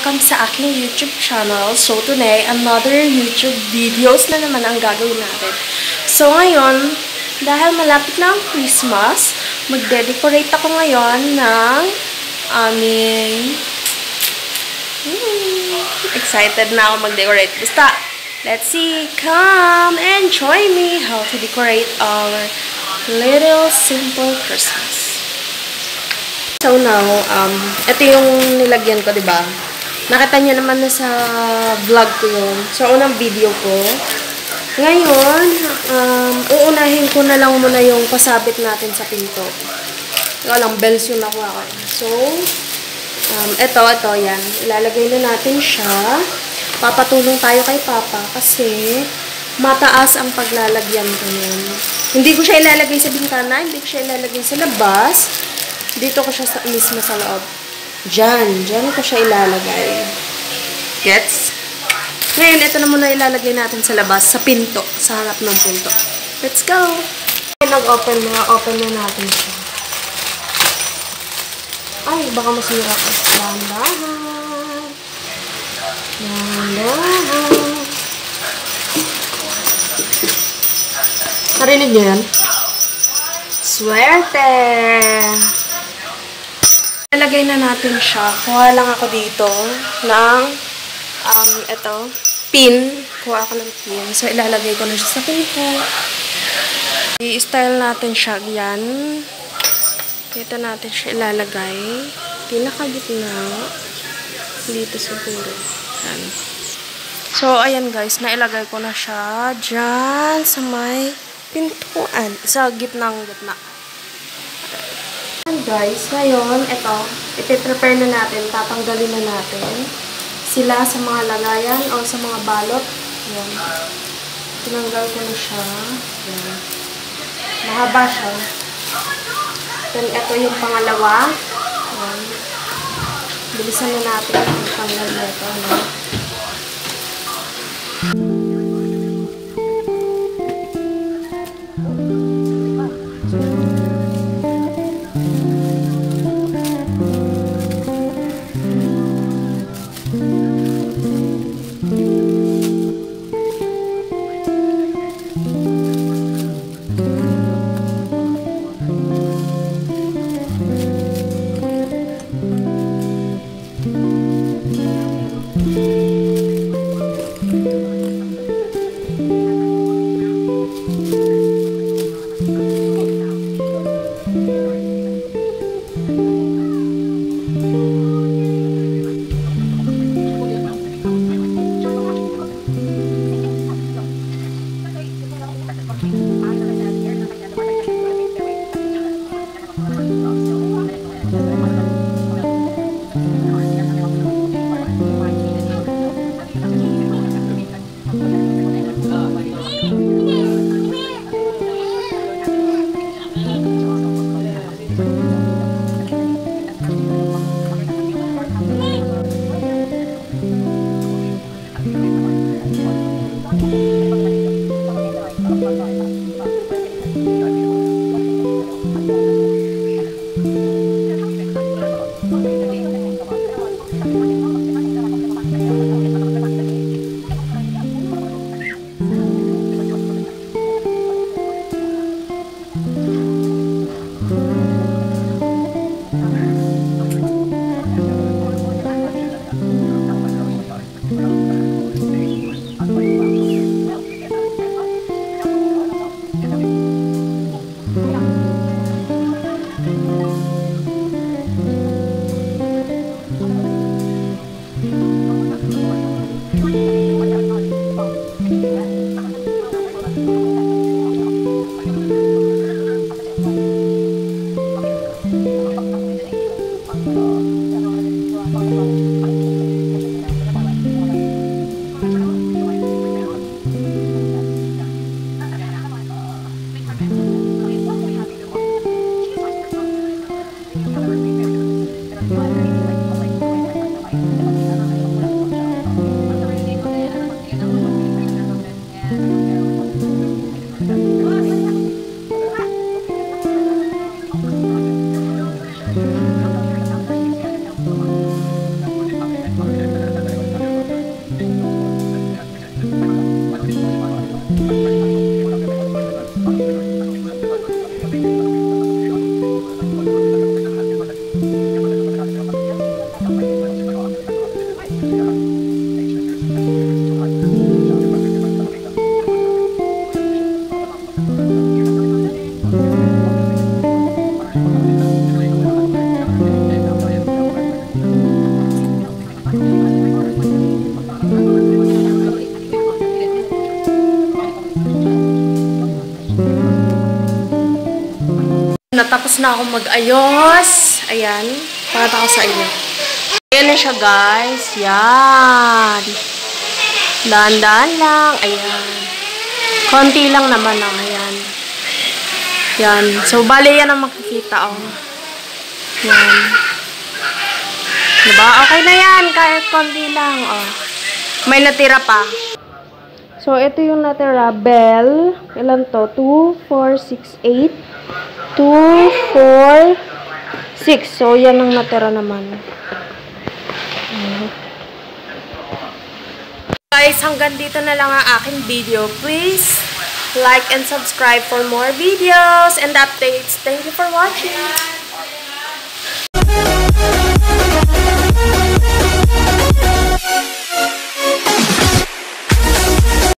welcome sa aking YouTube channel. So today, another YouTube videos na naman ang gagawin natin. So ngayon, dahil malapit na ang Christmas, magde-decorate ako ngayon ng aming... excited na ako mag-decorate. Basta, let's see, come and join me how to decorate our little simple Christmas. So now, ito yung nilagyan ko, diba? Nakita niyo naman na sa vlog ko yun. So, unang video ko. Ngayon, uunahin ko na lang muna yung pasabit natin sa pinto. Walang bells yung nakuha ko. So, ito, yan. Ilalagay na natin siya. Papatulong tayo kay Papa kasi mataas ang paglalagyan ko yun. Hindi ko siya ilalagay sa bintana, hindi ko siya ilalagay sa labas. Dito ko siya mismo sa loob. Diyan ko siya ilalagay. Gets? Ngayon, ito na muna ilalagay natin sa labas, sa pinto, sa harap ng pinto. Let's go! Nag-open na natin siya. Ay, baka masira ko. Dahan-dahan. Narinig niyo yan? Swerte! Ilalagay na natin siya. Kuha lang ako dito ng ito, pin. Kuha ako ng pin. So, ilalagay ko na siya sa pinto. I-style natin siya. Yan. Dito natin siya ilalagay. Pinakagitna. Dito siguro. Yan. So, ayan guys. Nailagay ko na siya dyan sa may pintuan. Sa gitna. And guys, ngayon, ito, ipiprepare na natin, tatanggalin na natin sila sa mga lagayan o sa mga balot. Yan. Tinanggal ko na siya. Yan. Mahaba siya. Then, ito yung pangalawa. Yan. Bilisan na natin ang tanggal na ito. Yan. tapos na ako mag-ayos. Ayan. Pakita ko sa inyo. Ayan na siya, guys. Yan. Dahan-dahan lang. Ayan. Konti lang naman ang ayan. Yan. So, bali yan ang makikita, oh. Yan. Diba? Okay na yan. Kahit konti lang, oh. May natira pa. So, ito yung natira. Bell. Ilan to? 2, 4, 6, 8. 2, 4, 6. So, yan ang natira naman. Guys, hanggang dito na lang ang aking video. Please like and subscribe for more videos and updates. Thank you for watching.